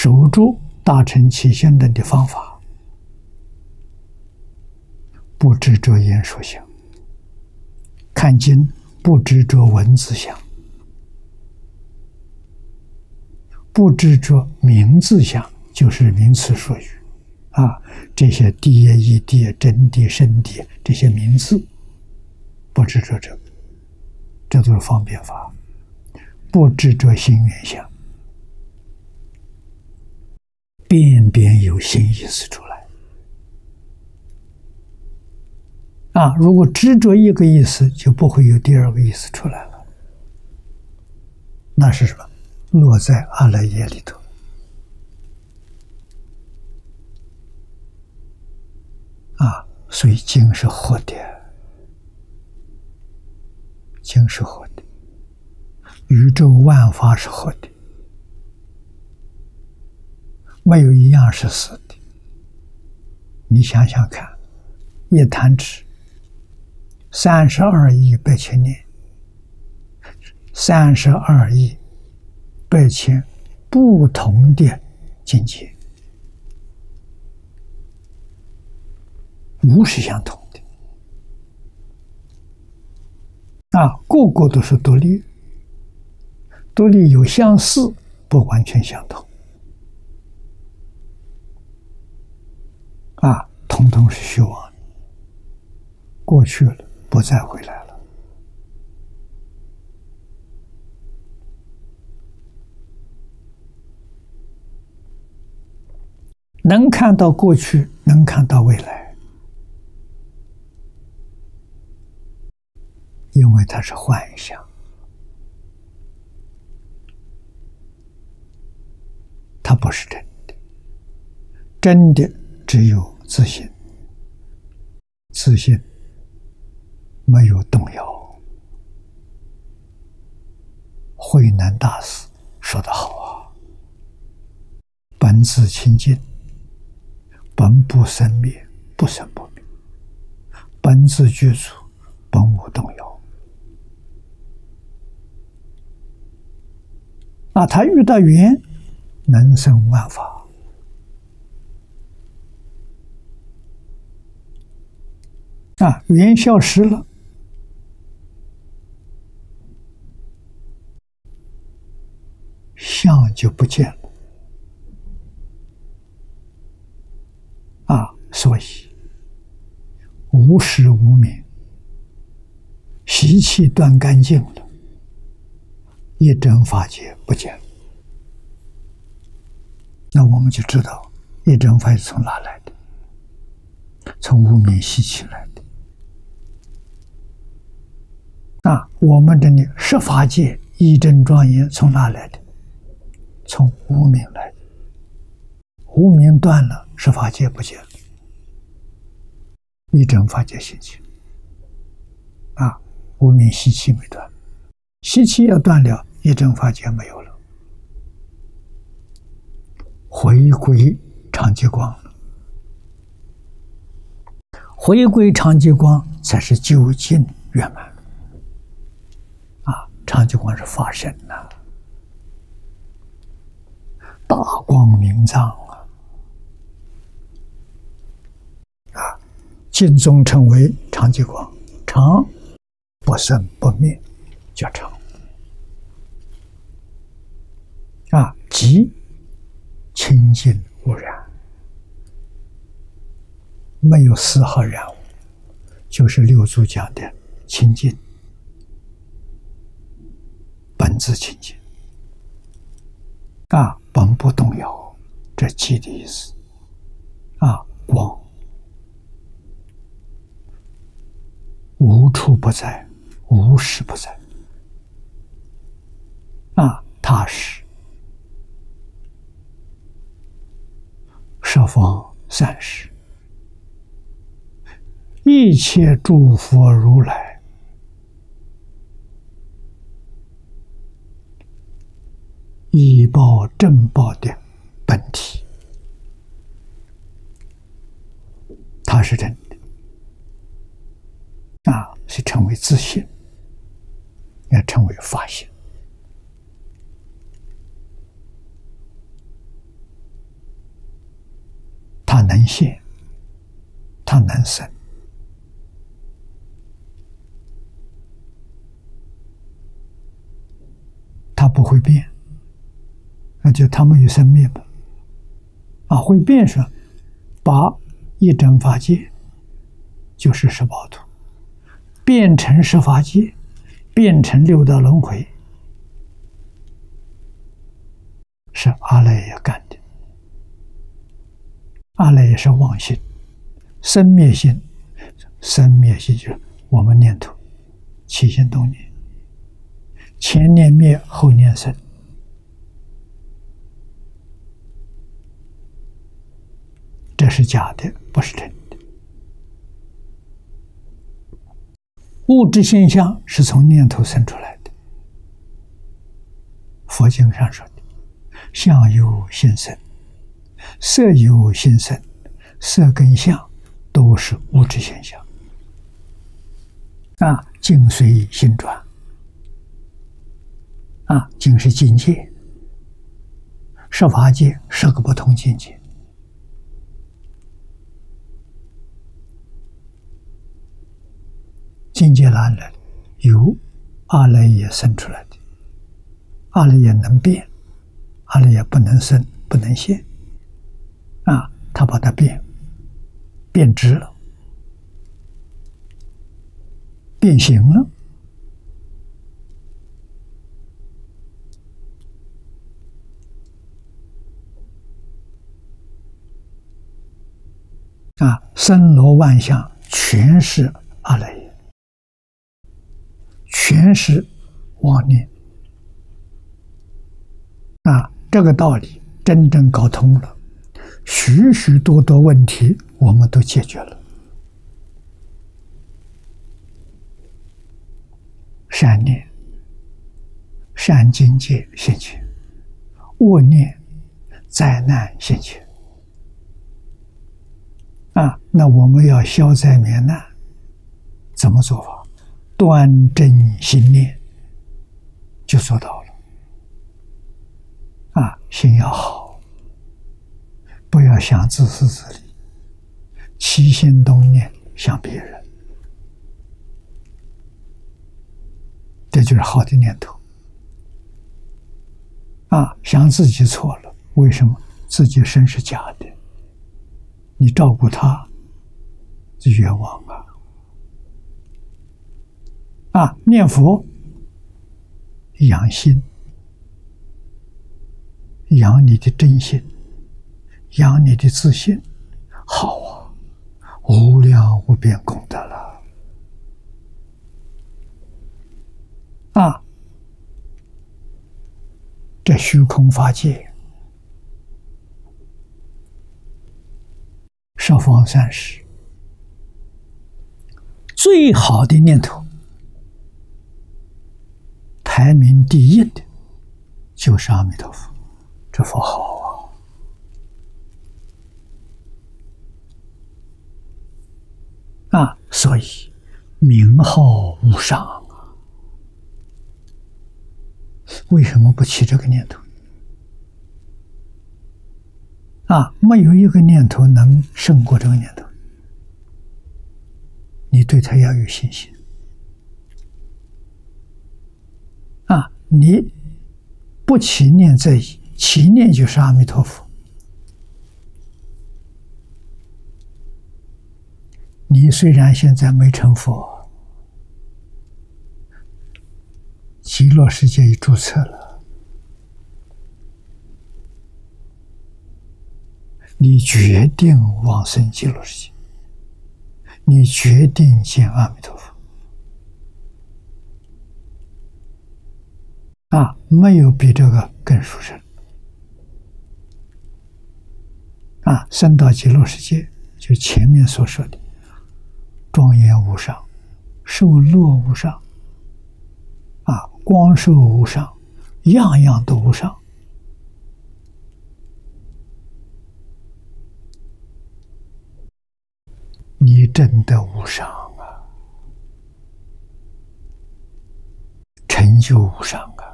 守住大乘起心论的方法，不执着言说相，看经不执着文字相，不执着名字相，就是名词术语这些谛业、义谛、真谛、圣谛这些名字，不执着这个，这都是方便法。不执着心缘相，边边有新意思出来如果执着一个意思，就不会有第二个意思出来了。那是什么？落在阿赖耶里头所以经是活的，经是活的，宇宙万法是活的，没有一样是死的。你想想看，一弹指32亿8千年，32亿8千不同的境界，无是相同的个个都是独立，独立有相似，不完全相同统统是虚妄，过去了，不再回来了。能看到过去，能看到未来，因为它是幻象，它不是真的。真的只有自信，自信没有动摇。慧能大师说得好本自清净，本不生灭，不生不灭，本自具足，本无动摇。他遇到缘，能生万法。缘消失了，相就不见了所以无始无明，习气断干净了，一真法界不见了。那我们就知道一真法界从哪来的？从无明习气来的。我们这里十法界一真庄严从哪来的？从无明来的。无明断了，十法界不见了，一真法界习气无明习气没断，习气要断了，一真法界没有了，回归常寂光了。回归常寂光才是究竟圆满常寂光是法身大光明藏净宗称为常寂光，常不生不灭，叫常即清净无染，没有丝毫染污，就是六祖讲的清净，本自清净本不动摇，这即的意思光无处不在，无时不在踏实十方三世一切诸佛如来以报正报的本体，它是真的是成为自信，要成为法性它能现，它能生，它不会变，那就它没有生灭嘛。会变是把一真法界，就是十八图，变成十法界，变成六道轮回，是阿赖耶干的。阿赖耶是妄心，生灭心，生灭心就是我们念头起心动念，前念灭，后念生。这是假的，不是真的。物质现象是从念头生出来的。佛经上说的，相由心生，色由心生，色跟相都是物质现象。境随心转。境是境界，十法界10个不同境界。境界哪来？由阿赖耶生出来的。阿赖耶能变，阿赖耶不能生，不能现。他把它变质了，变形了。森罗万象全是阿赖耶，全是妄念。这个道理真正搞通了，许许多多问题我们都解决了。善念、善境界现前，恶念、灾难现前。那我们要消灾免难，怎么做法？端正心念，就做到了。心要好，不要想自私自利，起心动念想别人，这就是好的念头。想自己错了，为什么？自己身是假的，你照顾他是冤枉念佛养心，养你的真心，养你的自信，好无量无边功德了。这虚空法界，十方三世最好的念头，排名第一的就是阿弥陀佛。这佛好所以名号无上为什么不起这个念头？没有一个念头能胜过这个念头。你对他要有信心。你不起念则已，起念就是阿弥陀佛。你虽然现在没成佛，极乐世界已注册了，你决定往生极乐世界，你决定见阿弥陀佛。没有比这个更殊胜。升到极乐世界，就前面所说的庄严无上，受乐无上，光寿无上，样样都无上。你真的无上成就无上